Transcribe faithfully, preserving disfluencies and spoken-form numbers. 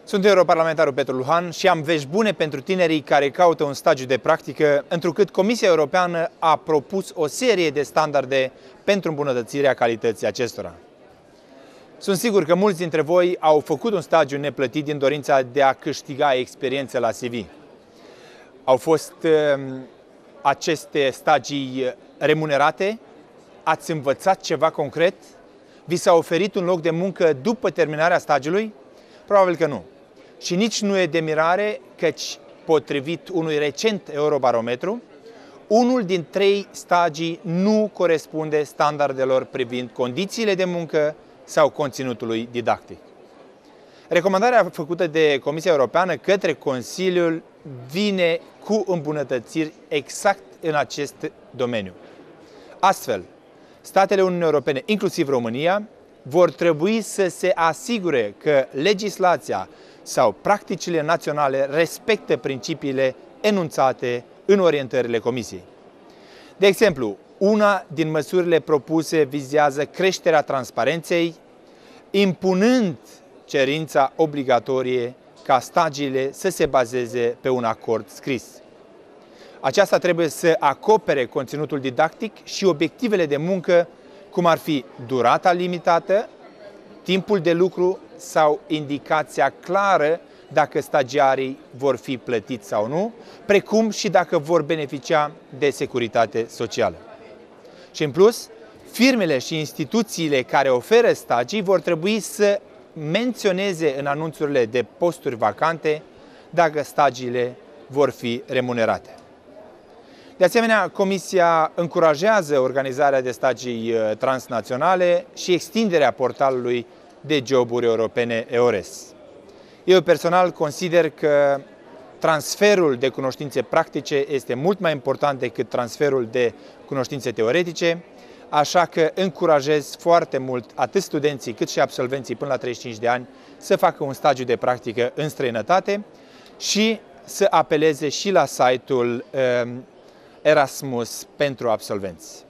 Sunt europarlamentarul Petru Luhan și am vești bune pentru tinerii care caută un stagiu de practică, întrucât Comisia Europeană a propus o serie de standarde pentru îmbunătățirea calității acestora. Sunt sigur că mulți dintre voi au făcut un stagiu neplătit din dorința de a câștiga experiență la C V. Au fost uh, aceste stagii remunerate? Ați învățat ceva concret? Vi s-a oferit un loc de muncă după terminarea stagiului? Probabil că nu. Și nici nu e de mirare, căci, potrivit unui recent Eurobarometru, unul din trei stagii nu corespunde standardelor privind condițiile de muncă sau conținutului didactic. Recomandarea făcută de Comisia Europeană către Consiliul vine cu îmbunătățiri exact în acest domeniu. Astfel, statele Uniunii Europene, inclusiv România, vor trebui să se asigure că legislația sau practicile naționale respectă principiile enunțate în orientările Comisiei. De exemplu, una din măsurile propuse vizează creșterea transparenței, impunând cerința obligatorie ca stagiile să se bazeze pe un acord scris. Aceasta trebuie să acopere conținutul didactic și obiectivele de muncă, cum ar fi durata limitată, timpul de lucru sau indicația clară dacă stagiarii vor fi plătiți sau nu, precum și dacă vor beneficia de securitate socială. Și în plus, firmele și instituțiile care oferă stagii vor trebui să menționeze în anunțurile de posturi vacante dacă stagiile vor fi remunerate. De asemenea, Comisia încurajează organizarea de stagii transnaționale și extinderea portalului de joburi europene EURES. Eu personal consider că transferul de cunoștințe practice este mult mai important decât transferul de cunoștințe teoretice, așa că încurajez foarte mult atât studenții cât și absolvenții până la treizeci și cinci de ani să facă un stagiu de practică în străinătate și să apeleze și la site-ul Erasmus pentru absolvenți.